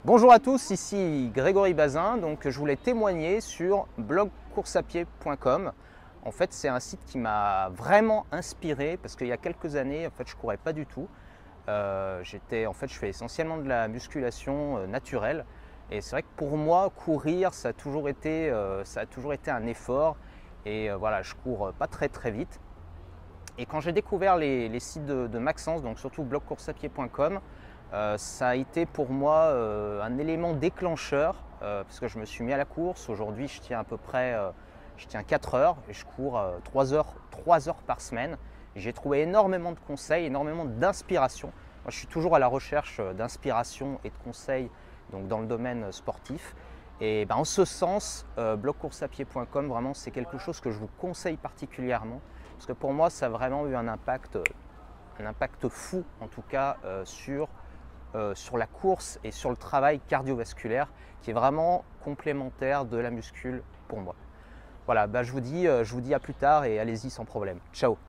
Bonjour à tous, ici Grégory Bazin. Donc, je voulais témoigner sur blogcoursapied.com. En fait, c'est un site qui m'a vraiment inspiré parce qu'il y a quelques années, je courais pas du tout. Je fais essentiellement de la musculation naturelle. Et c'est vrai que pour moi, courir, ça a toujours été un effort. Et voilà, je cours pas très vite. Et quand j'ai découvert les sites de Maxence, donc surtout blogcoursapied.com, ça a été pour moi un élément déclencheur parce que je me suis mis à la course. Aujourd'hui, je tiens à peu près je tiens 4 heures et je cours 3 heures par semaine. J'ai trouvé énormément de conseils, énormément d'inspiration. Moi, je suis toujours à la recherche d'inspiration et de conseils donc dans le domaine sportif. Et en ce sens, blogcoursapied.com, vraiment, c'est quelque chose que je vous conseille particulièrement parce que pour moi, ça a vraiment eu un impact fou, en tout cas, sur la course et sur le travail cardiovasculaire qui est vraiment complémentaire de la muscule pour moi. Voilà, je vous dis à plus tard et allez-y sans problème. Ciao!